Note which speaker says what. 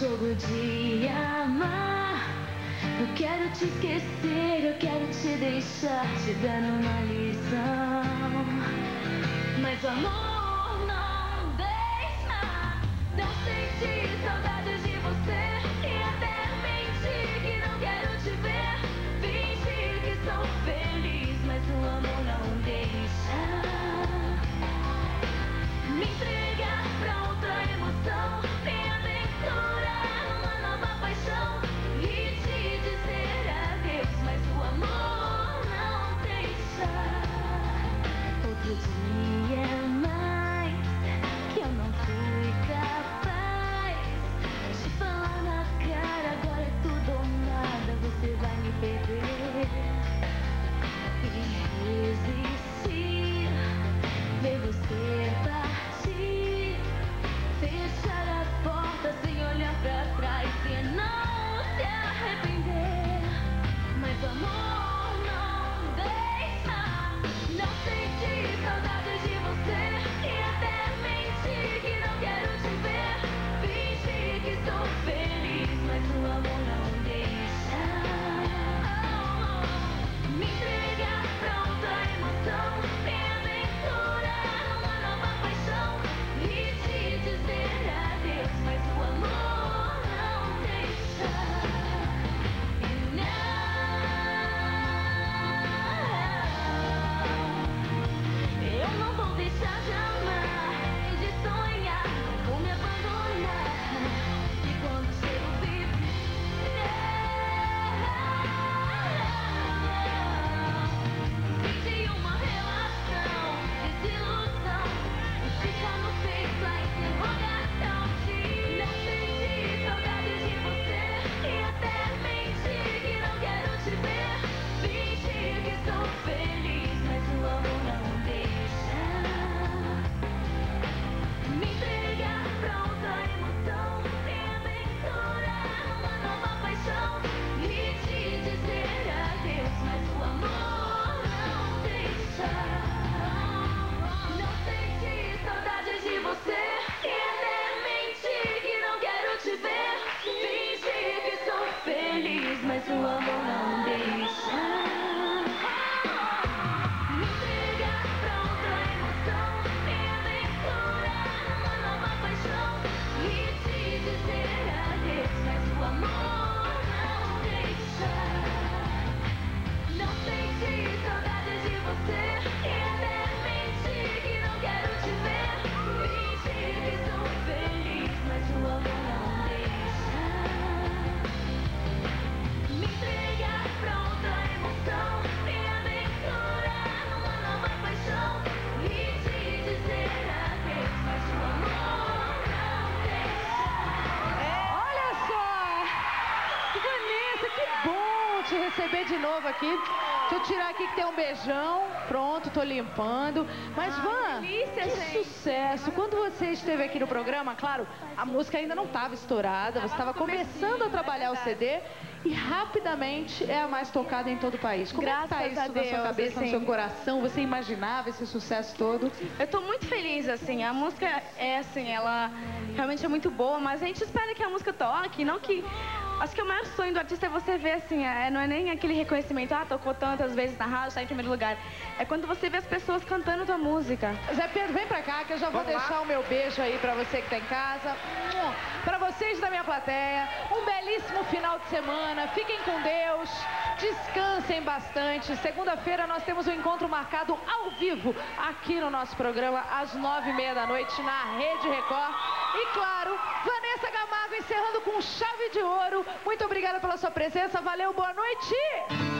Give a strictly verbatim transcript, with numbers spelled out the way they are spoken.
Speaker 1: jogo de amar. Eu quero te esquecer, eu quero te deixar, te dando uma lição. Mas o amor não deixa. Não senti saudade de você e até mentir que não quero te ver. Fingir que sou feliz, mas o amor não deixa. Me entregar pra outra emoção, me aventurar numa nova paixão e te dizer adeus, mas o amor não deixa. Outro dia mais que eu não fui capaz de falar na cara, agora é tudo ou nada, você vai me perder. E resistir, ver você partir, fechar a porta sem olhar pra trás e não se arrepender. Mas o amor não deixa. Não senti saudade de você e até mentir que não quero te ver. Fingir que sou feliz, mas o amor não deixa. Me entregar pra outra emoção, me aventurar numa nova paixão e te dizer adeus, mas o amor não deixa. E não, eu não vou deixar de amar e de sonhar, não vou me abandonar. E quando chego vivo, senti uma relação, desilusão, fica no peito a interrogação de não sentir saudade de você e até mentir que não quero te ver. Fingir que sou feliz, mas o amor não deixa. Me entregar pra outra emoção, me aventurar numa nova paixão e te dizer adeus, mas o amor não deixa. Não senti saudade de você e até mentir que não quero te ver. Fingir que sou feliz, mas o amor não deixa. Me entregar pra outra emoção, me aventurar numa nova paixão e te dizer adeus, mas o amor não deixa. Não senti saudade de você e até mentir que não quero te ver. Fingir que sou feliz, mas o amor não deixa. Me entregar pra outra emoção, me aventurar numa nova paixão e te dizer adeus, mas o amor não deixa.
Speaker 2: Olha só! Vanessa, que bom te receber de novo aqui. Deixa eu tirar aqui que tem um beijão. Pronto, tô limpando. Mas, Van,
Speaker 1: delícia,
Speaker 2: que
Speaker 1: gente.
Speaker 2: sucesso. Quando você esteve aqui no programa, claro, a música ainda não estava estourada. Você estava começando a trabalhar o C D e rapidamente é a mais tocada em todo o país. Como é que tá
Speaker 3: Graças
Speaker 2: isso
Speaker 3: a
Speaker 2: na sua
Speaker 3: Deus,
Speaker 2: cabeça, no
Speaker 3: assim.
Speaker 2: seu coração? Você imaginava esse sucesso todo?
Speaker 3: Eu tô muito feliz, assim, a música é assim, ela realmente é muito boa, mas a gente espera que a música toque, não que... Acho que o maior sonho do artista é você ver, assim, é, não é nem aquele reconhecimento, ah, tocou tantas vezes na rádio, tá em primeiro lugar. É quando você vê as pessoas cantando tua música.
Speaker 2: Zé Pedro, vem pra cá que eu já vou
Speaker 4: Vamos
Speaker 2: deixar
Speaker 4: lá.
Speaker 2: o meu beijo aí pra você que tá em casa. Pra vocês da minha plateia, um belíssimo final de semana. Fiquem com Deus, descansem bastante. Segunda-feira nós temos um encontro marcado ao vivo aqui no nosso programa às nove e meia da noite na Rede Record. E claro, Vanessa Camargo encerrando com chave de ouro. Muito obrigada pela sua presença. Valeu, boa noite!